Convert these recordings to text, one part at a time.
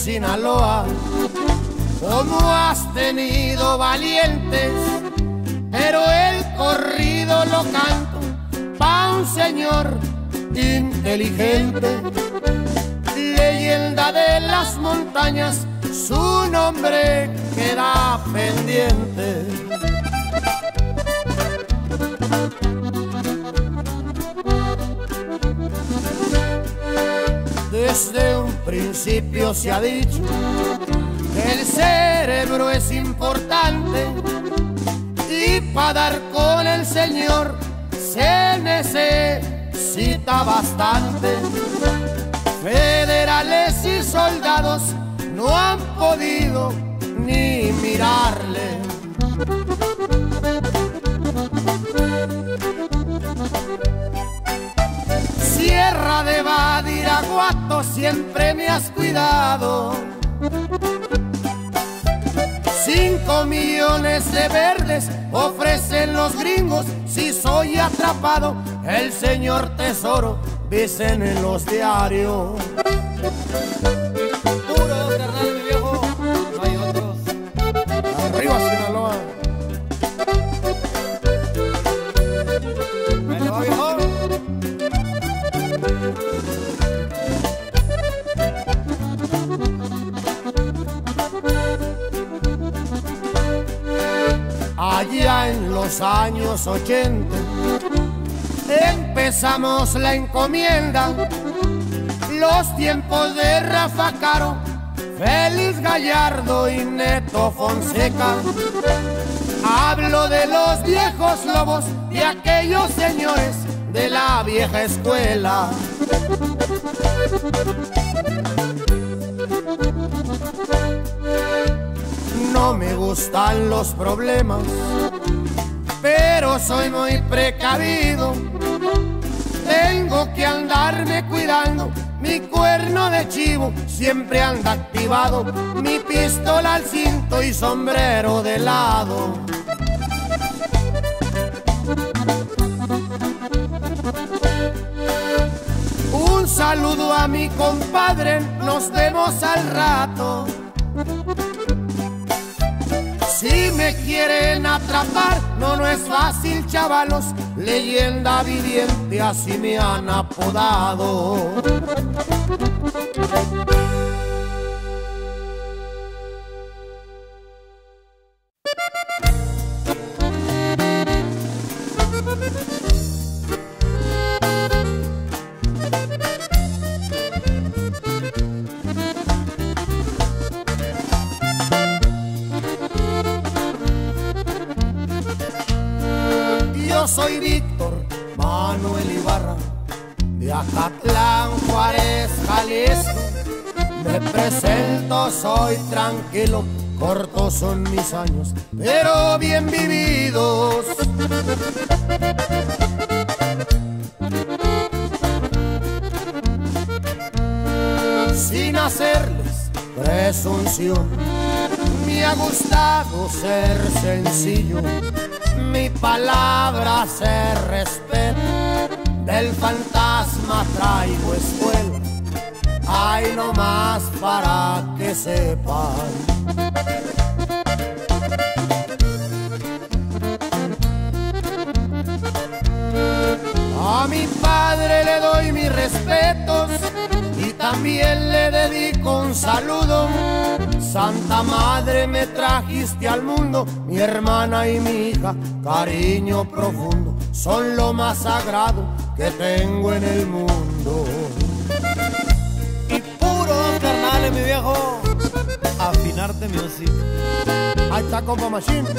Sinaloa. Como has tenido valientes, pero el corrido lo canto pa' un señor inteligente. Leyenda de las montañas, su nombre queda pendiente. Desde un principio se ha dicho que el cerebro es importante y para dar con el Señor se necesita bastante. Federales y soldados no han podido ni mirarle. Sierra de Badiraguato, siempre me has cuidado. 5 millones de verdes ofrecen los gringos si soy atrapado. El señor tesoro dicen en los diarios. Puro carnal, mi viejo, no hay otros. Arriba Sinaloa. ¿Me lo va, viejo? Allá en los años 80 empezamos la encomienda. Los tiempos de Rafa Caro, Félix Gallardo y Neto Fonseca. Hablo de los viejos lobos, de aquellos señores de la vieja escuela. No me gustan los problemas, pero soy muy precavido. Tengo que andarme cuidando, mi cuerno de chivo siempre anda activado, mi pistola al cinto y sombrero de lado. Un saludo a mi compadre, nos vemos al rato. Si me quieren atrapar, no es fácil, chavalos. Leyenda viviente, así me han apodado. Yo soy Víctor Manuel Ibarra, de Acatlán, Juárez, Jalisco. Me presento, soy tranquilo, cortos son mis años, pero bien vividos. Sin hacerles presunción, me ha gustado ser sencillo. Mi palabra se respeta, del fantasma traigo escuela. Ay, no más para que sepan. A mi padre le doy mis respetos y también le dedico un saludo. Santa Madre, me trajiste al mundo, mi hermana y mi hija, cariño profundo, son lo más sagrado que tengo en el mundo. Y puro carnales, mi viejo, afinarte mi hocico. Ahí está, compa Machín.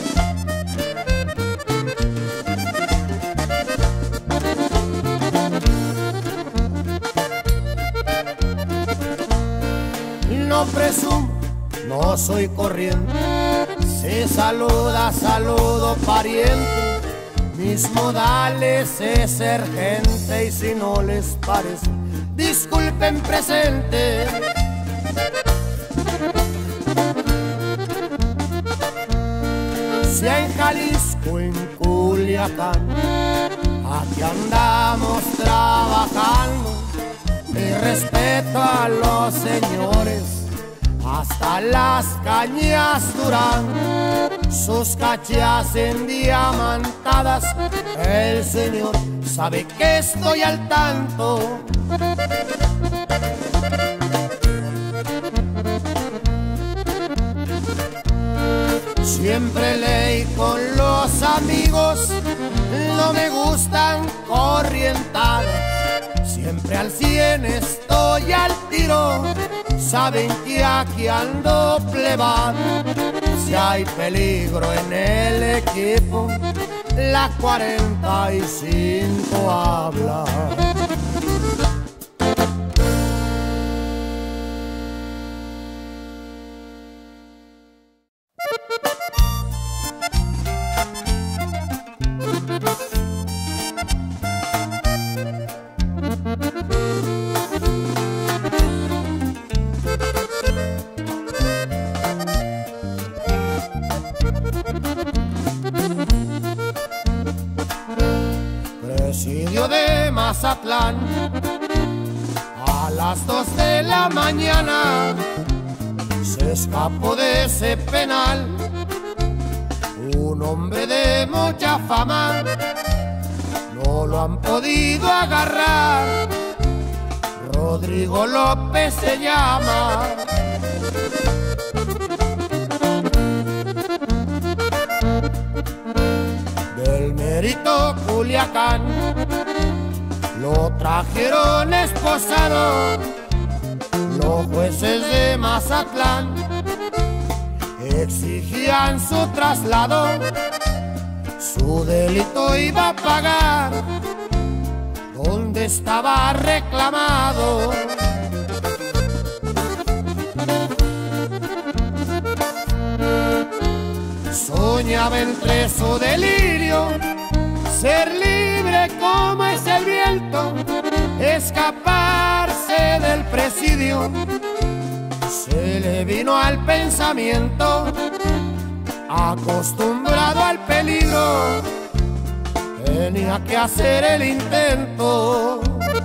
No presumo, no soy corriente. Si saluda, saludo pariente. Mis modales es ser gente y si no les parece, disculpen presente. Sea en Jalisco, en Culiacán, aquí andamos trabajando. Mi respeto a los señores hasta las cañas duran, sus cachas endiamantadas. El Señor sabe que estoy al tanto. Siempre leí con los amigos, no me gustan corrientadas. Siempre al 100 estoy al tiro, saben que aquí ando plebado. Si hay peligro en el equipo, la 45 habla. Presidio de Mazatlán, a las 2 de la mañana se escapó de ese penal un hombre de mucha fama. No lo han podido agarrar, Rodrigo López se llama. Del Mérito, Culiacán, lo trajeron esposado. Los jueces de Mazatlán exigían su traslado. Su delito iba a pagar donde estaba reclamado. Soñaba entre su delirio ser libre como es el viento, escaparse del presidio. Se le vino al pensamiento, acostumbrado al peligro, tenía que hacer el intento.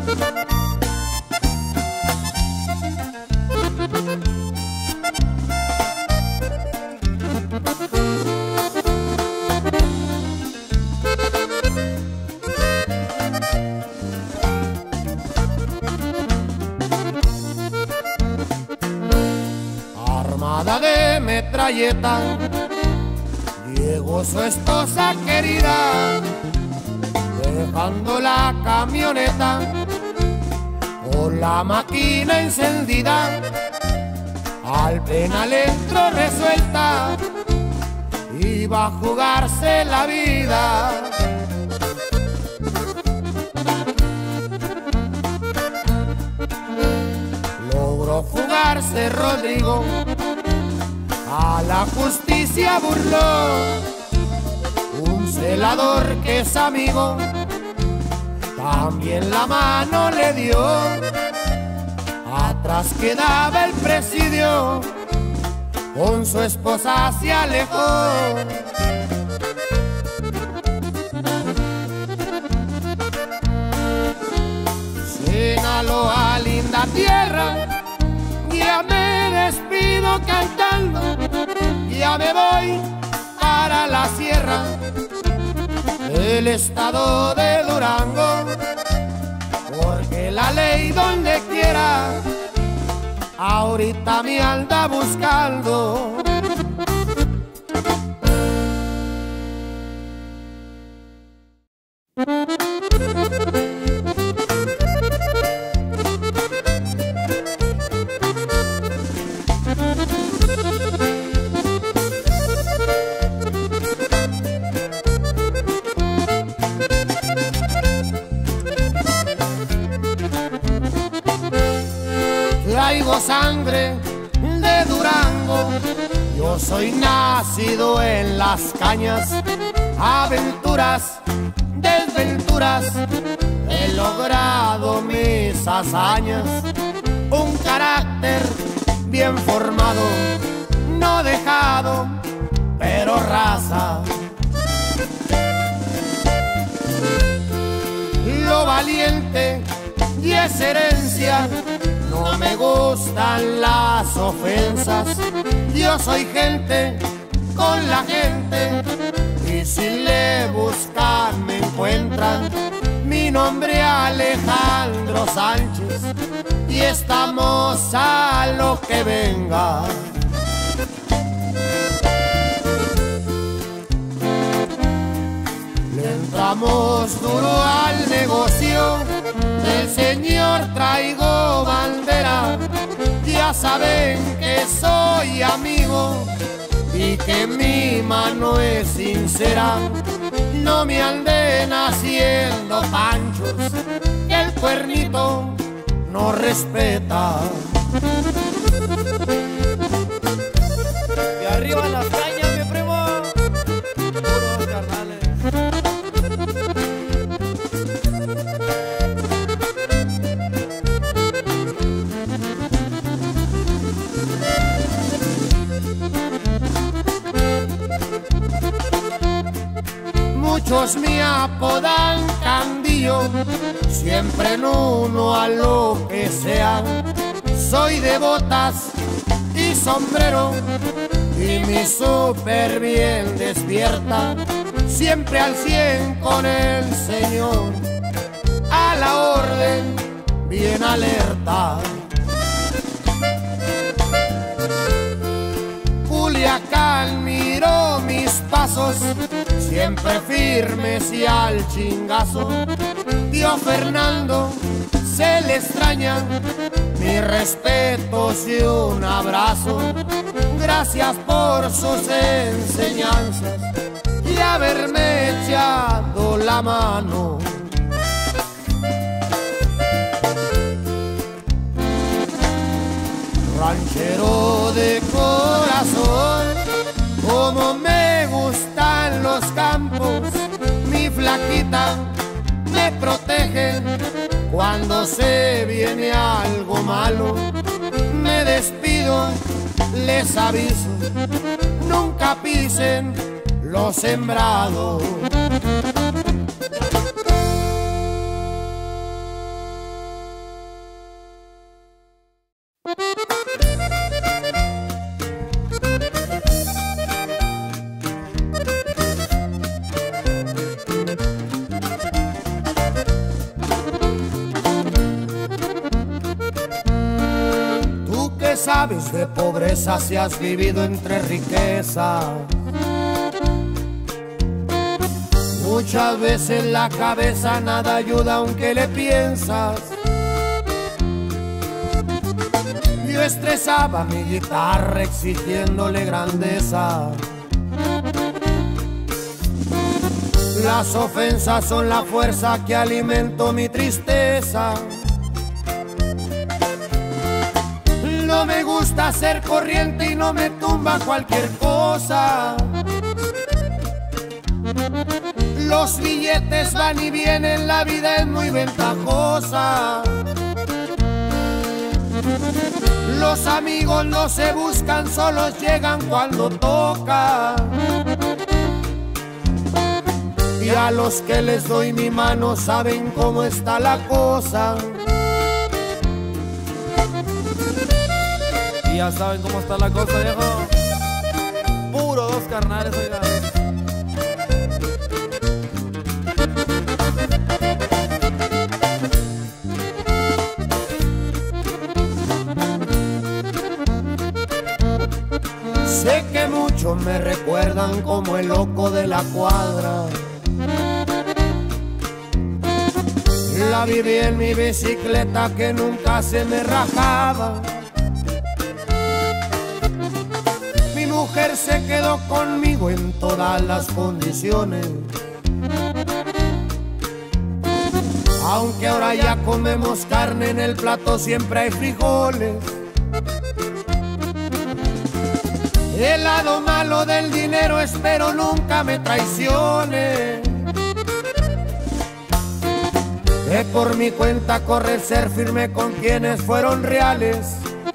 Armada de metralleta, llegó su esposa querida, dejando la camioneta con la máquina encendida. Al penal entró resuelta, iba a jugarse la vida. Logró fugarse Rodrigo, a la justicia burló. Un celador que es amigo, también la mano le dio. Atrás quedaba el presidio, con su esposa se alejó. Sinaloa, linda tierra, ya me despido cantando, ya me voy para la sierra, el estado de Durango, porque la ley donde quiera ahorita me anda buscando. Traigo sangre de Durango, yo soy nacido en las cañas. Aventuras, desventuras, he logrado mis hazañas. Un carácter bien formado, no dejado, pero raza. Lo valiente y es herencia, No me gustan las ofensas, yo soy gente con la gente, y si le buscan me encuentran. Mi nombre Alejandro Sánchez y estamos a lo que venga. Le entramos duro al negocio, del señor traigo bandera. Ya saben que soy amigo y que mi mano es sincera. No me anden haciendo panchos, que el cuernito no respeta. Y arriba las cañas, mi primo. Puros carnales. Muchos me apodan Candillo, siempre en uno a lo que sea. Soy de botas y sombrero y mi súper bien despierta. Siempre al 100 con el Señor, a la orden bien alerta. Culiacán miró mis pasos, siempre firmes y al chingazo. Tío Fernando se le extraña, mis respetos y un abrazo. Gracias por sus enseñanzas y haberme echado la mano. Ranchero de corazón, como me gustan los campos, mi flaquita me protege cuando se viene algo malo. Me despido, les aviso, nunca pisen lo sembrado. Sabes de pobreza si has vivido entre riqueza. Muchas veces la cabeza nada ayuda aunque le piensas. Yo estresaba mi guitarra exigiéndole grandeza. Las ofensas son la fuerza que alimento mi tristeza. No me gusta ser corriente y no me tumba cualquier cosa. Los billetes van y vienen, la vida es muy ventajosa. Los amigos no se buscan, solos llegan cuando toca. Y a los que les doy mi mano saben cómo está la cosa. Y ya saben cómo está la cosa, viejo. Puro dos carnales, oiga. Sé que muchos me recuerdan como el loco de la cuadra. La viví en mi bicicleta que nunca se me rajaba. Mi mujer se quedó conmigo en todas las condiciones. Aunque ahora ya comemos carne, en el plato siempre hay frijoles. El lado malo del dinero espero nunca me traicione. Que por mi cuenta correr, ser firme con quienes fueron reales.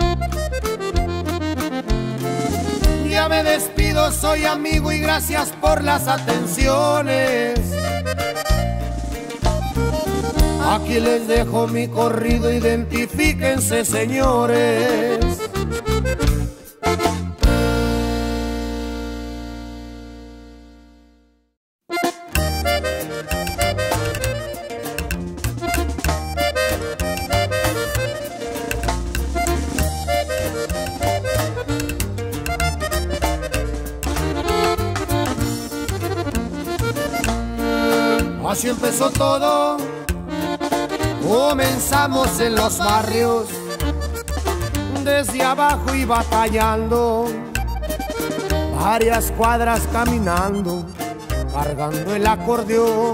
Ya me despido, soy amigo y gracias por las atenciones. Aquí les dejo mi corrido, identifíquense, señores. Así empezó todo, comenzamos en los barrios, desde abajo y batallando, varias cuadras caminando, cargando el acordeón.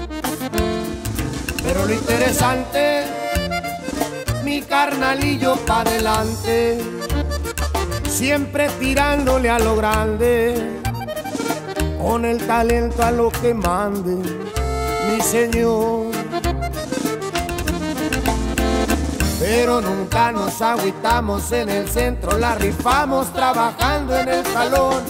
Pero lo interesante, mi carnalillo pa' adelante, siempre tirándole a lo grande, con el talento a lo que mande, mi señor. Pero nunca nos agüitamos en el centro, la rifamos trabajando en el salón.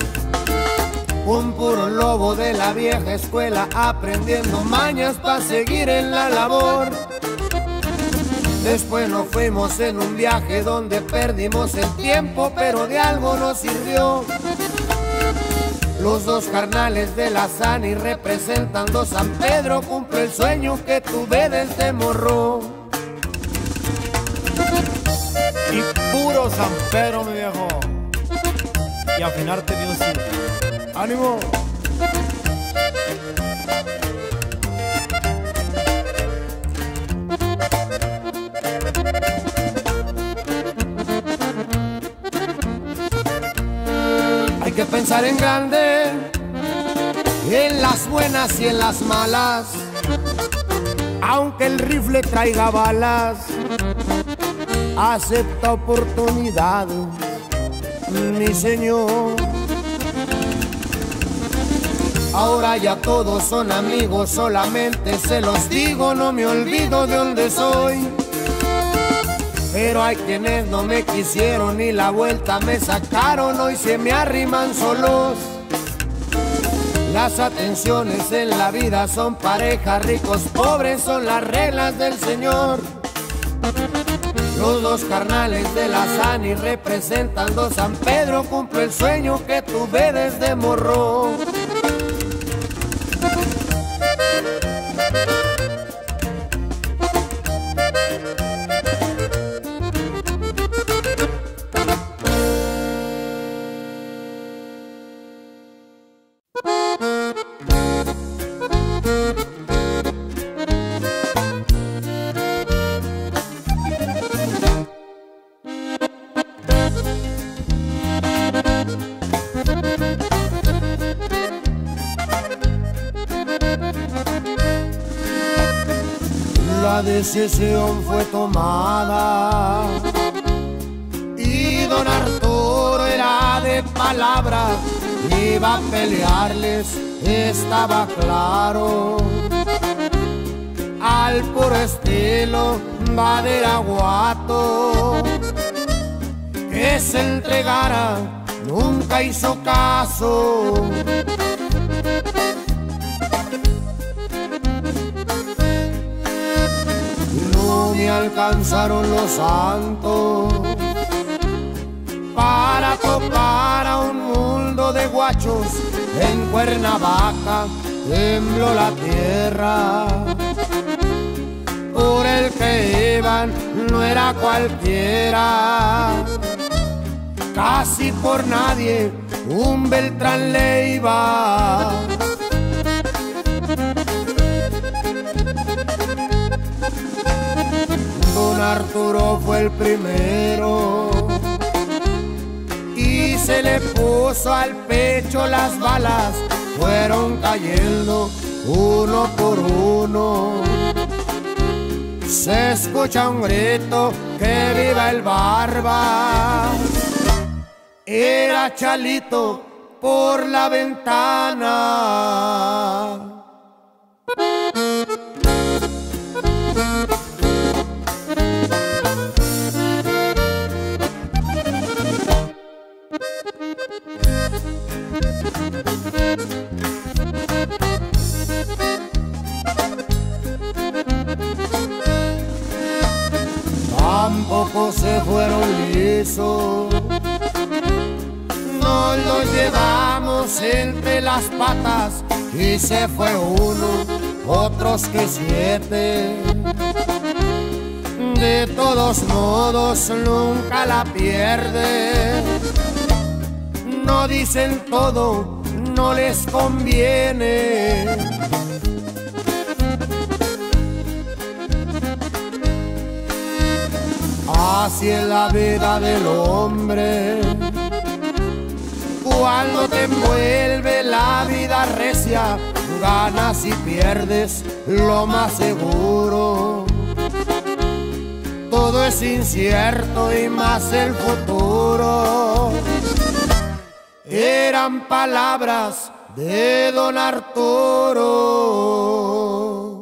Un puro lobo de la vieja escuela, aprendiendo mañas para seguir en la labor. Después nos fuimos en un viaje donde perdimos el tiempo, pero de algo nos sirvió. Los dos carnales de la Sani representando San Pedro, cumple el sueño que tuve desde morro. Y puro San Pedro, mi viejo. Y afinarte bien, sí. ¡Ánimo! Hay que pensar en grande, en las buenas y en las malas, aunque el rifle traiga balas. Acepta oportunidades, mi señor. Ahora ya todos son amigos, solamente se los digo, no me olvido de dónde soy. Pero hay quienes no me quisieron y la vuelta me sacaron, hoy se me arriman solos. Las atenciones en la vida son parejas, ricos, pobres, son las reglas del Señor. Los dos carnales de la Sani representando San Pedro, cumplo el sueño que tuve desde morro. La decisión fue tomada y don Arturo era de palabra, iba a pelearles, estaba claro. Al puro estilo Badiraguato, que se entregara, nunca hizo caso. No me alcanzaron los santos para topar a un mundo de guachos. En Cuernavaca tembló la tierra, por el que iban no era cualquiera. Casi por nadie un Beltrán Leiva. Don Arturo fue el primero y se le puso al pecho las balas, fueron cayendo uno por uno. Se escucha un grito, que viva el Barba. Era Chalito por la ventana. pocos se fueron lisos. Nos los llevamos entre las patas y se fue uno, otros que 7. De todos modos nunca la pierde. No dicen todo, no les conviene. Así es la vida del hombre. Cuando te envuelve la vida recia, ganas y pierdes lo más seguro. Todo es incierto y más el futuro. Eran palabras de don Arturo.